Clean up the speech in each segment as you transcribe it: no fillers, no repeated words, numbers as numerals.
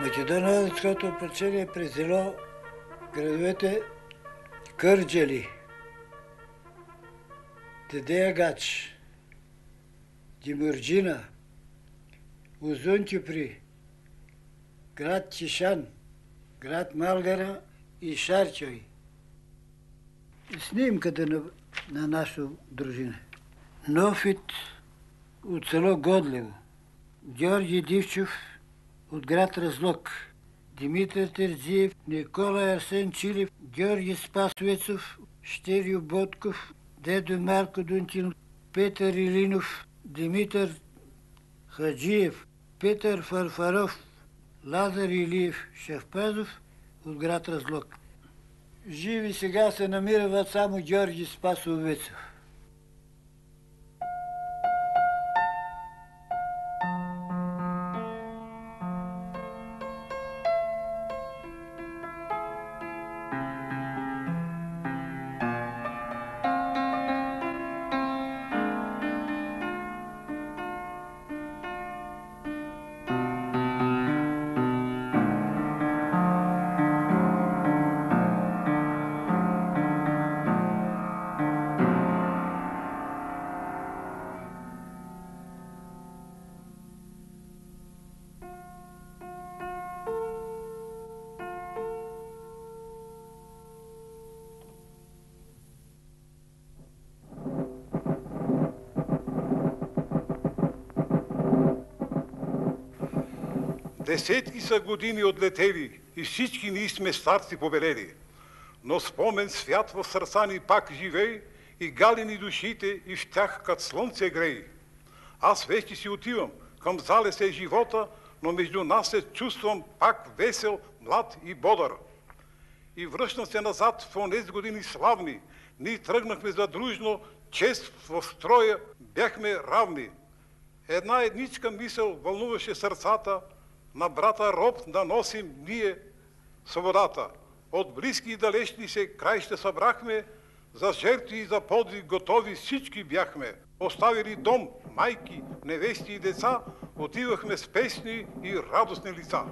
Македоно-Одринското ополчение презело градовете Кърджали, Дедеягач, Димурджина, Узунчупри, град Чишан, град Малгара и Шарчой. И снимката на наша дружина. Нофит от село Годлево, Георги Дивчов от град Разлог, Димитър Терзиев, Никола Арсен Чилев, Георги Спасовецов, Щерю Ботков, Дедо Марко Дунтин, Петър Илинов, Димитър Хаджиев, Петър Фарфаров, Лазар Илиев Шевпазов от град Разлог. Живи сега се намират само Георги Спасовецов. Десетки са години отлетели и всички ние сме старци побелели. Но спомен свят в сърца ни пак живей и галени душите и в тях кът слънце грей. Аз вече си отивам, към залез е живота, но между нас се чувствам пак весел, млад и бодър. И връщам се назад в онези години славни. Ние тръгнахме задружно, чест в строя, бяхме равни. Една едничка мисъл вълнуваше сърцата, на брата роб да носим ние свободата. От близки и далечни се краища събрахме, за жертви и за подвиг готови всички бяхме. Оставили дом, майки, невести и деца, отивахме с песни и радостни лица.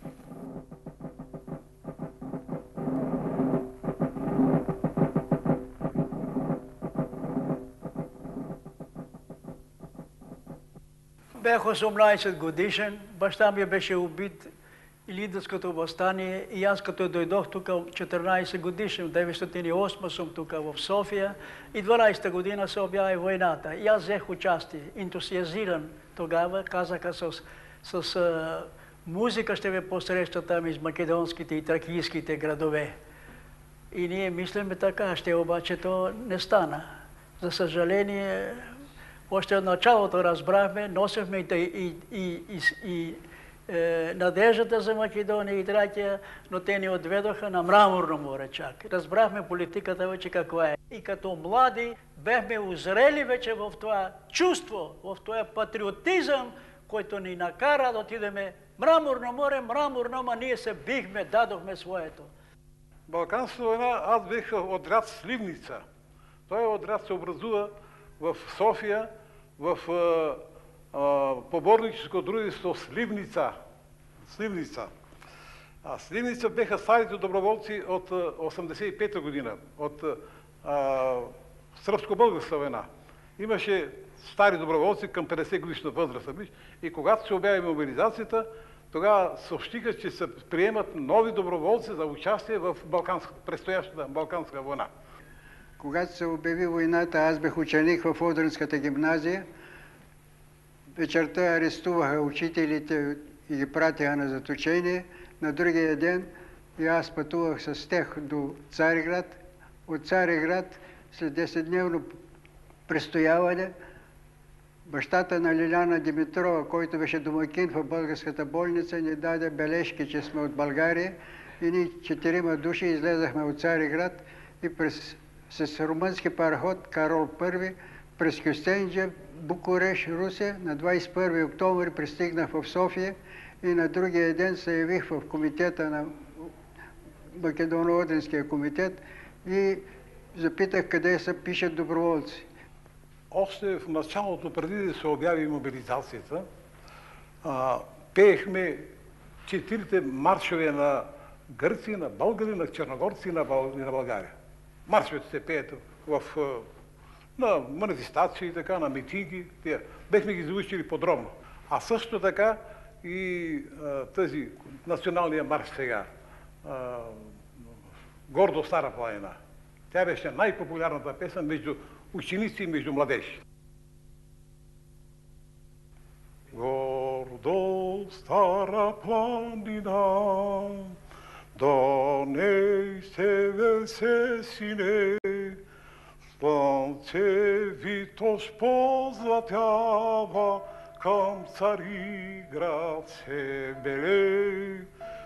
Бях 18 годишен, баща ми беше убит Илинденското въстание и аз като дойдох тук 14 годишен, 1908 съм тук в София и 12-та година се обяви войната. И аз взех участие, ентусиазиран тогава, казаха с музика ще ви посреща там из македонските и тракийските градове. И ние мислиме така, ще обаче то не стана. За съжаление, още от началото разбрахме, носихме и надеждата за Македония и Тракия, но те ни отведоха на Мраморно море чак. Разбрахме политиката вече каква е. И като млади бяхме узрели вече в това чувство, в това патриотизъм, който ни накара да отидеме Мраморно море, Мраморно, ама ние се бихме, дадохме своето. Балканската война, аз бях отряд Сливница. Той отряд се образува в София, в поборническо дружество Сливница. Сливница беха старите доброволци от 85-та година, от Сръбско-българска война. Имаше стари доброволци към 50 годишна възраст. И когато се обяви мобилизацията, тогава съобщиха, че се приемат нови доброволци за участие в предстоящата Балканска война. Когато се обяви войната, аз бях ученик в Одринската гимназия. Вечерта арестуваха учителите и ги пратиха на заточение. На другия ден и аз пътувах с тях до Цариград. От Цариград след 10-дневно престояване бащата на Лиляна Димитрова, който беше домакин в българската болница, ни даде бележки, че сме от България и ние 4 души излезахме от Цариград и с румънски параход Карол I през Кюстенджа, Букурещ, Русе. На 21 октомври пристигнах в София и на другия ден се явих в комитета на Македоно-Одринския комитет и запитах къде се пишат доброволци. Още в началото, преди да се обяви мобилизацията, пеехме четирите маршове на гърци, на българи, на черногорци и на България. Маршовете се пеят на манифестации, така, на митинги. Бехме ги заучили подробно. А също така и тази националния марш сега, Гордо Стара планина. Тя беше най-популярната песен между ученици и между младежи. Гордо Стара планина, до ней север се сине, слънце Витош позлатява, към Цариград се белее.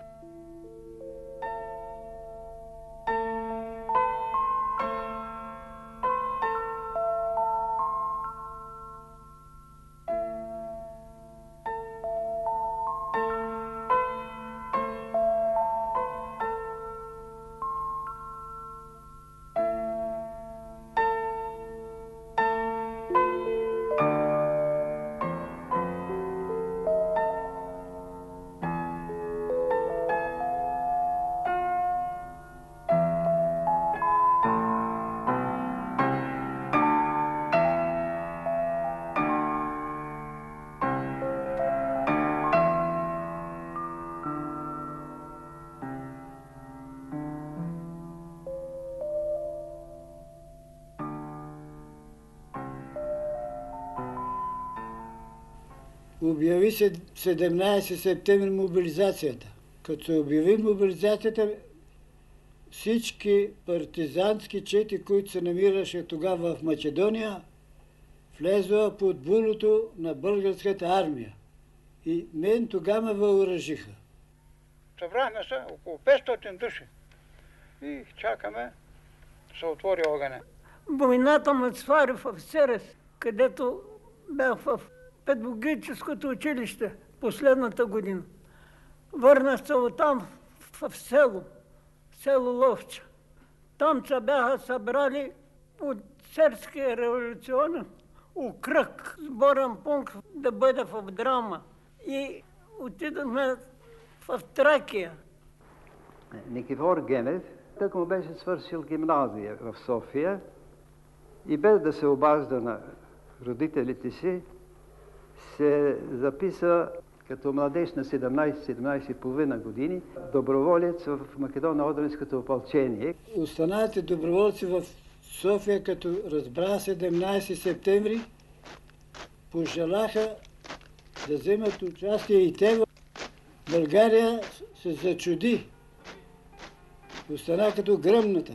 Обяви се 17 септември мобилизацията. Като се обяви мобилизацията, всички партизански чети, които се намираше тогава в Македония, влезла под булото на българската армия. И мен тогава въоръжиха. Събрахме се около 500 души и чакаме да се отвори огъня. Войната ме свари в Серес, където бях в педагогическото училище последната година. Върнах се оттам в село Ловча. Там се бяха събрали от Серския революционен окръг, сборен пункт да бъде в Драма. И отидохме в Тракия. Никифор Генев тък му беше свършил гимназия в София и без да се обажда на родителите си, се записа като младеж на 17-17,5 години, доброволец в Македоно-Одринското опълчение. Останалите доброволци в София, като разбра 17 септември, пожелаха да вземат участие и те. България се зачуди. Остана като гръмната.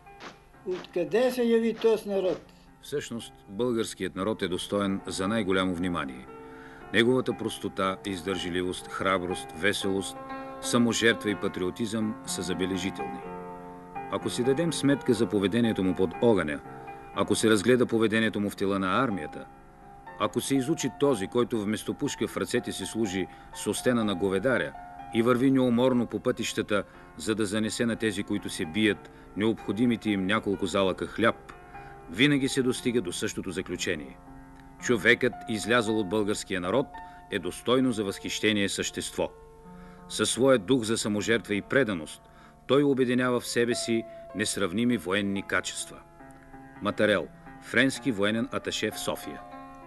Откъде се яви този народ? Всъщност, българският народ е достоен за най-голямо внимание. Неговата простота, издържливост, храброст, веселост, саможертва и патриотизъм са забележителни. Ако си дадем сметка за поведението му под огъня, ако се разгледа поведението му в тила на армията, ако се изучи този, който вместо пушка в ръцете си служи с остена на говедаря и върви неуморно по пътищата, за да занесе на тези, които се бият, необходимите им няколко залъка хляб, винаги се достига до същото заключение. Човекът, излязъл от българския народ, е достойно за възхищение същество. Със своя дух за саможертва и преданост, той обединява в себе си несравними военни качества. Матарел, френски военен аташе в София.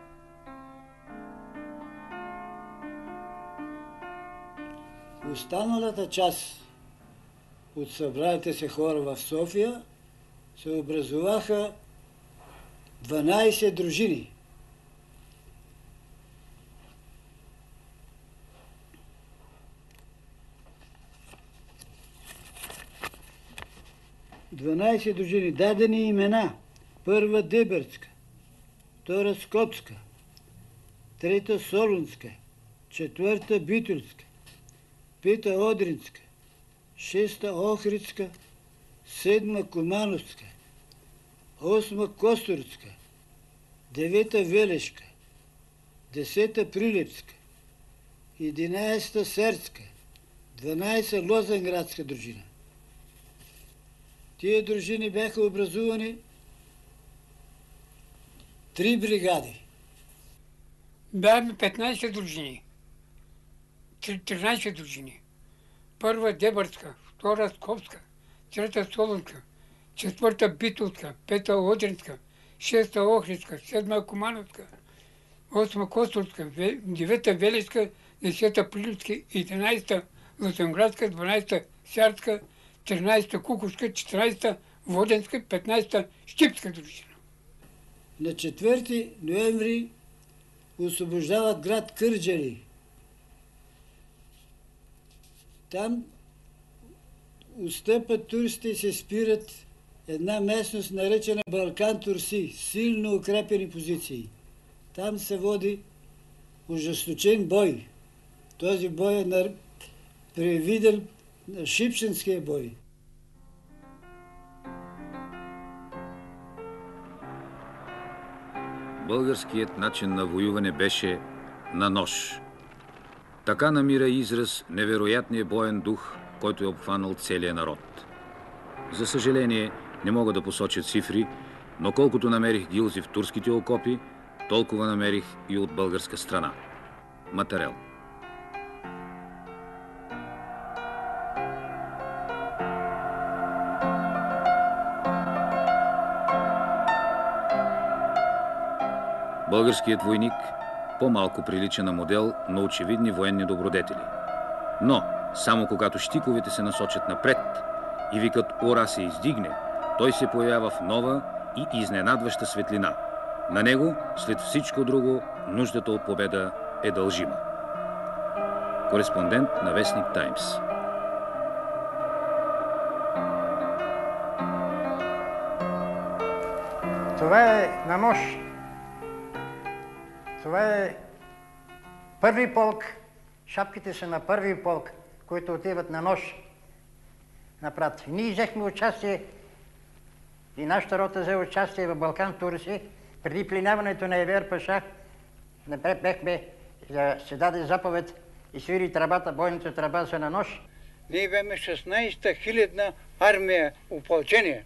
Останалата част от събраните се хора в София се образуваха 12 дружини. Дванайсет дружини, дадени имена. Първа Дебъртска, втора Скопска, трета Солунска, четвърта Битолска, пета Одринска, шеста Охридска, седма Кумановска, осма Костурска, девета Велешка, десета Прилепска, 11 Сердска, 12 Лозенградска дружина. Тия дружини бяха образувани 3 бригади. Бяхме 15 дружини. 13 дружини. Първа Дебърска, втора Скопска, трета Солунска, четвърта Битолска, пета Одринска, шеста Охридска, седма Кумановска, осма Костурска, девета Величка, десета Прилюдска, 11-та Лозенградска, 12-та Сярдска, 13-та Кукушка, 14-та Воденска, 15-та Щипска дружина. На 4 ноември освобождават град Кърджали. Там отстъпат туристите и се спират една местност, наречена Балкан Турси, силно укрепени позиции. Там се води ужесточен бой. Този бой е превиден на Шипшенския бой. Българският начин на воюване беше на нож. Така намира израз невероятният боен дух, който е обхванал целия народ. За съжаление, не мога да посоча цифри, но колкото намерих гилзи в турските окопи, толкова намерих и от българска страна. Материал. Българският войник по-малко прилича на модел на очевидни военни добродетели. Но, само когато щиковете се насочат напред и викът «Ура» се издигне, той се появява в нова и изненадваща светлина. На него, след всичко друго, нуждата от победа е дължима. Кореспондент на вестник «Таймс». Това е на нож. Това е първи полк. Шапките са на първи полк, които отиват на нож. Напред. Ние взехме участие и нашата рота взе участие в Балкан Турси. Преди пленяването на Евер Паша, бехме, се даде заповед и свири тръбата, бойната тръба са на нож. Ние бяхме 16-та хилядна армия, опълчение.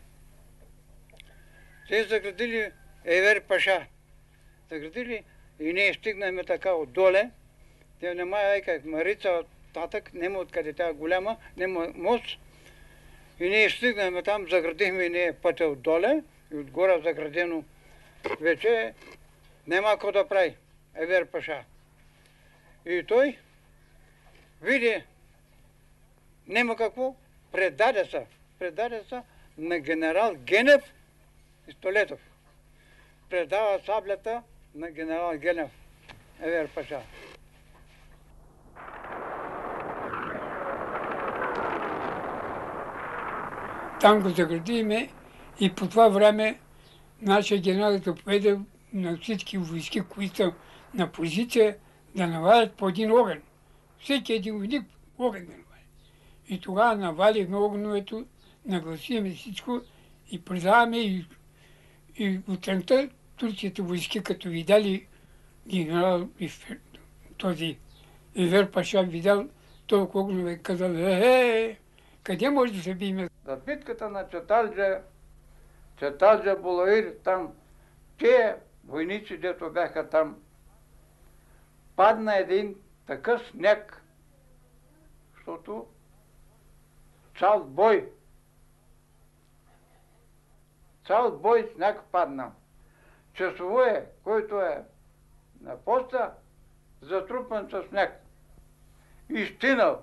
Те заградили Евер Паша. Заградили и ние стигнахме така отдоле. Те нема как Марица от татък, нема откъде тя голяма, нема мост. И ние стигнахме там, заградихме и ние пътя отдоле и отгоре заградено вече нема какво да прави Евер Паша. И той види нема какво, предаде се на генерал Генев и Столетов. Предава саблята на генерал Генев, Евер Паша. Там го заградиме и по това време нашия генерал заповеда на всички войски, които са на позиция, да навалят по един огън. Всеки един войник огън да навали. И тогава навалихме огъновето, нагласихме всичко и предаваме и утринта турските войски, като видяли генерал този Евер Паша, видял толкова огънове, казал, къде може да се биеме? За битката на Чаталджа Булаир, там, те войници, дето бяха там, падна един такъв сняг, защото цял бой сняг падна. Часовое, който е на поста, затрупан със сняг. Изтинал.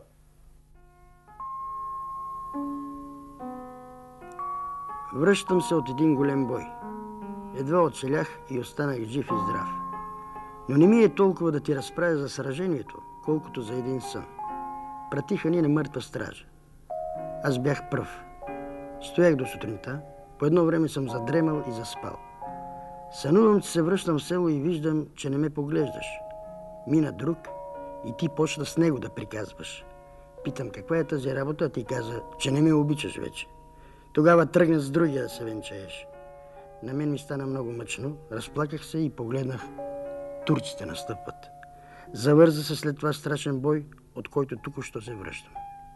Връщам се от един голем бой. Едва оцелях и останах жив и здрав. Но не ми е толкова да ти разправя за сражението, колкото за един сън. Пратиха ни на мъртва стража. Аз бях пръв. Стоях до сутринта, по едно време съм задремал и заспал. Сънувам, че се връщам в село и виждам, че не ме поглеждаш. Мина друг и ти почна с него да приказваш. Питам, каква е тази работа, а ти каза, че не ме обичаш вече. Тогава тръгна с другия да се венчаеш. На мен ми стана много мъчно, разплаках се и погледнах. Турците настъпват. Завърза се след това страшен бой, от който току-що се връщам.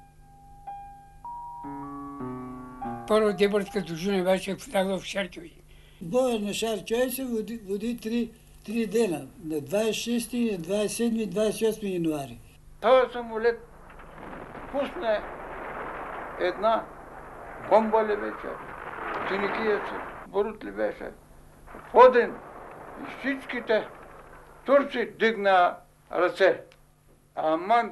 Първо Дебърска дружина беше влязла в Шаркеви. Боя на Шаркеви се води 3 дена, на 26, на 27 и 28 януари. Този самолет пусне една бомба ли вече, финикия се, барут ли беше, в Одрин и всичките турци дигна ръце. Аман,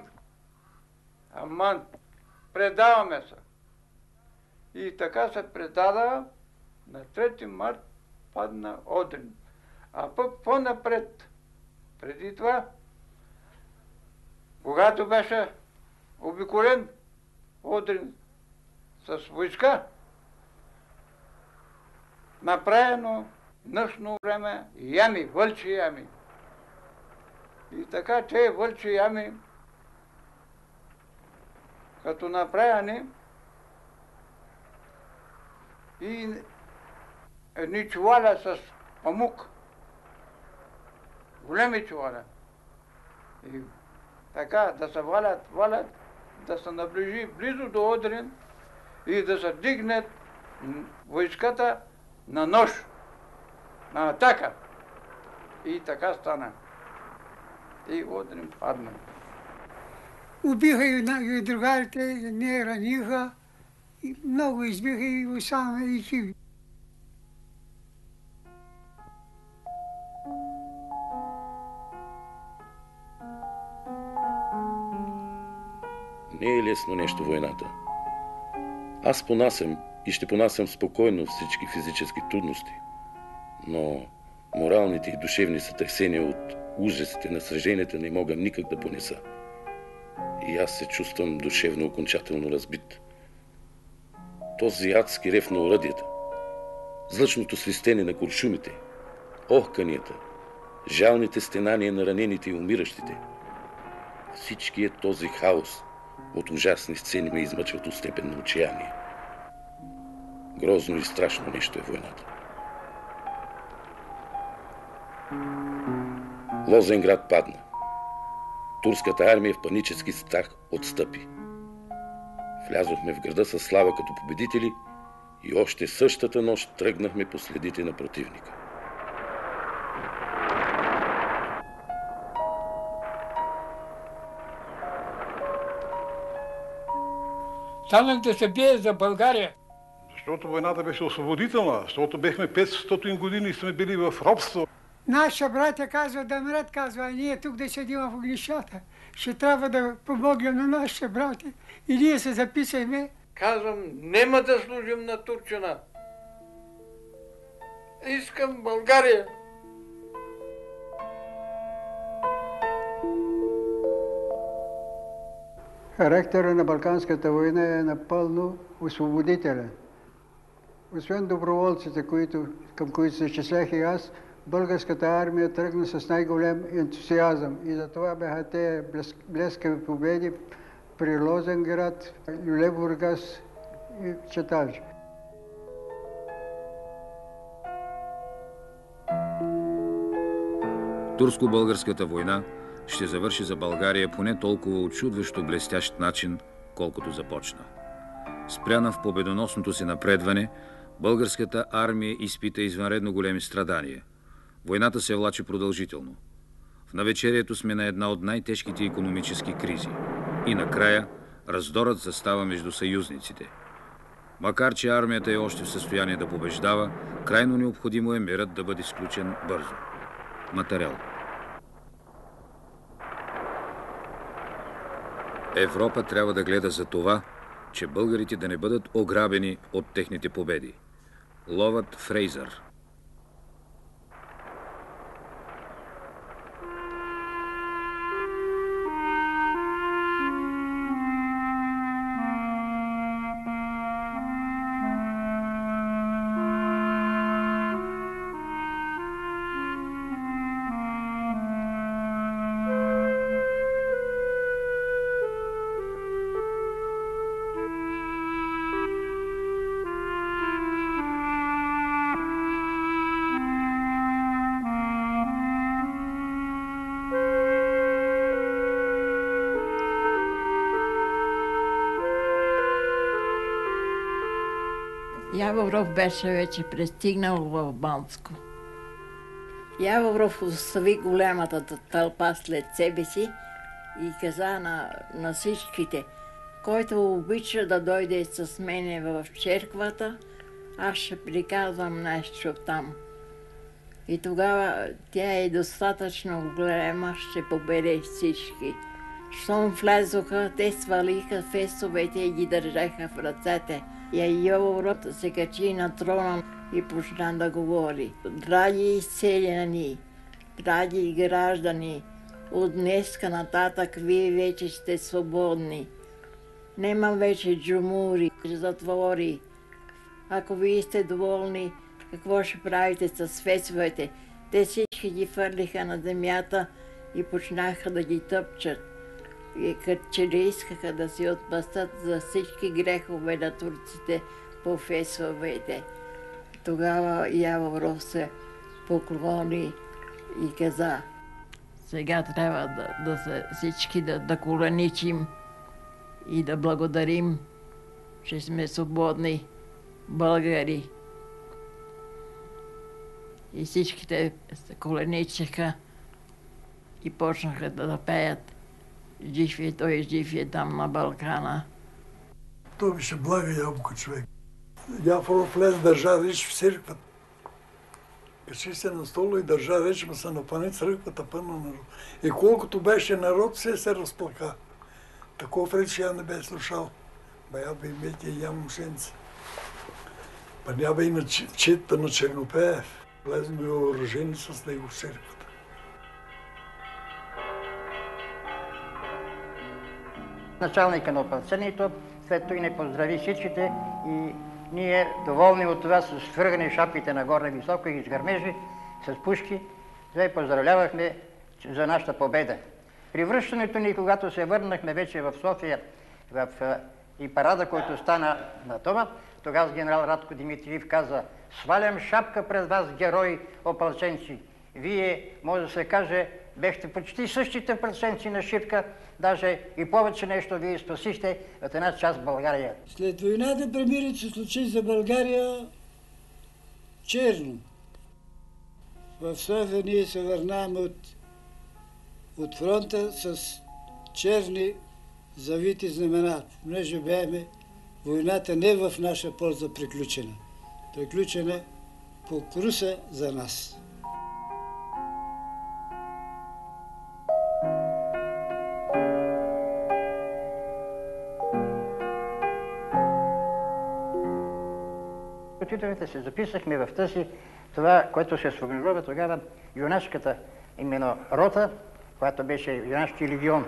предаваме се. И така се предава, на 3 март падна Одрин. А пък по-напред, преди това, когато беше обиколен Одрин с войска, направено нощно време ями, вълчи ями. И така те вълчи ями, като направени, и едни чувала с памук, големи чувала. И така да се валят, да се наближи близо до Одрин и да се дигнат войската на нож, на атака. И така стана. И Одрин падна. Убиха и другарите, не раниха, и много избиха и останаха и живи. Не е лесно нещо войната. Аз понасям и ще понасям спокойно всички физически трудности, но моралните и душевни сътресения от ужасите на сраженията не мога никак да понеса. И аз се чувствам душевно окончателно разбит. Този адски рев на оръдията, злъчното свистене на куршумите, охканията, жалните стенания на ранените и умиращите, всичкият този хаос от ужасни сцени ме измъчват от степен на отчаяние. Грозно и страшно нещо е войната. Лозенград падна. Турската армия в панически страх отстъпи. Влязохме в града със слава като победители и още същата нощ тръгнахме по следите на противника. Станах да се бие за България. Защото войната беше освободителна, защото бехме 500 години и сме били в робство. Нашите братя казват да мрат, казва, а ние тук да седим в огнищата. Ще трябва да помогнем на нашите братя. И ние се записахме. Казвам, нема да служим на турчина. Искам България. Характера на Балканската война е напълно освободителен. Освен доброволците, към които се числях и аз, българската армия тръгна с най-голям ентусиазъм. И затова бяха те блескави победи при Лозенград, Люлебургас и Чаталджа. Турско-българската война ще завърши за България поне толкова очудващо блестящ начин, колкото започна. Спряна в победоносното си напредване, българската армия изпита извънредно големи страдания. Войната се влачи продължително. В навечерието сме на една от най-тежките икономически кризи. И накрая раздорът застава между съюзниците. Макар че армията е още в състояние да побеждава, крайно необходимо е мирът да бъде сключен бързо. Материал. Европа трябва да гледа за това, че българите да не бъдат ограбени от техните победи. Ловът Фрейзър. Яворов беше вече пристигнал в Банско. Яворов остави голямата тълпа след себе си и каза на всичките: Който обича да дойде с мене в черквата, аз ще приказвам нещо там. И тогава тя е достатъчно голема, ще побере всички. Щом влезоха, те свалиха фесовете и ги държаха в ръцете. И Йово се качи на трона и почна да говори. Драги селяни, драги граждани, от днеска нататък вие вече сте свободни. Нема вече джумури, затвори. Ако вие сте доволни, какво ще правите с фесовете? Те всички ги фърлиха на земята и почнаха да ги тъпчат. И като че ли искаха да си отмъстят за всички грехове на турците по фесовете. Тогава Яворов се поклони и каза: сега трябва всички да коленичим и да благодарим, че сме свободни българи. И всичките се коленичеха и почнаха да пеят "Жив е той, жив е там на Балкана". Той беше блага ябълка човек. Яворов влез, държа реч в църквата. Качи се на стола и държа реч, ма се напъни църквата пълна народ. И колкото беше народ, все се разплака. Таков реч я не бе слушал. Бая бе имейте и ям мушенци. Па ня бе и на четта на Чернопеев. Влезме въоръжени с него в църквата. Началника на опълчението, след това ни поздрави всичките и ние, доволни от това, с свъргани шапите нагоре високо и с гърмежи, с пушки, поздравлявахме за нашата победа. При връщането ни, когато се върнахме вече в София, и парада, който стана на това, тогава генерал Радко Димитриев каза: свалям шапка пред вас, герои опълченци. Вие, може да се каже, бехте почти същите опълченци на Шипка, даже и повече нещо вие спасихте от една част България. След войната премирът се случи за България черно. В София ние се върнаваме от фронта с черни завити знамена. Понеже бяхме войната не в наша полза приключена. Приключена по круса за нас. Титулите се записахме в тази, това, което се сформирува тогава юнашката именно рота, която беше юнашки легион.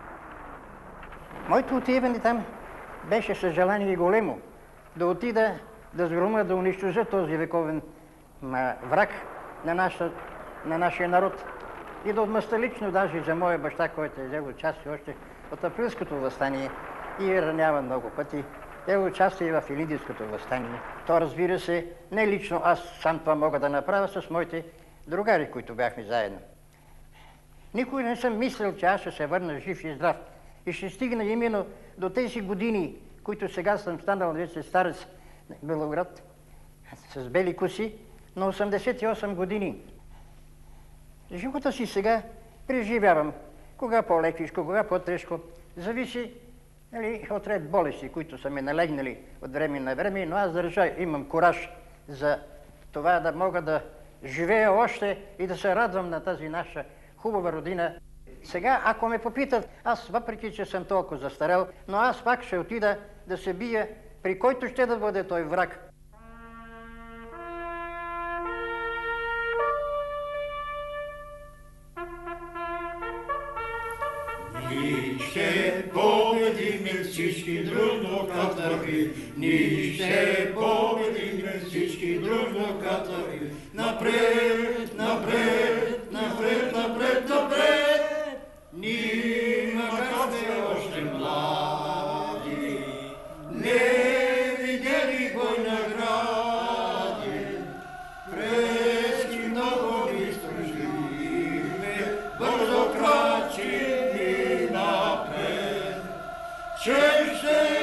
Моето отиване там беше със желание големо да отида, да сгромя, да унищожа този вековен враг на нашия народ и да отмъста лично даже за моя баща, който е взел участие още от априлското въстание и е раняван много пъти. Взел участие и в Илиндийското въстание. То, разбира се, не лично аз сам това мога да направя с моите другари, които бяхме заедно. Никой не съм мислил, че аз ще се върна жив и здрав и ще стигна именно до тези години, които сега съм станал вече старец на Белоград, с бели коси, на 88 години. Живота си сега преживявам. Кога по-лекичко, кога по-тежко. Зависи от ред болести, които са ме налегнали от време на време, но аз държа, имам кураж за това да мога да живея още и да се радвам на тази наша хубава родина. Сега, ако ме попитат, аз въпреки, че съм толкова застарел, но аз пак ще отида да се бия, при който ще да бъде той враг. Ние ще победиме всички дружно катари, ние ще победиме всички дружно катари. Напред, напред, напред, напред, напред, ние макар сме още млади, не видели бойна гради, прески много ни стражиме, бързо крачи. Че ще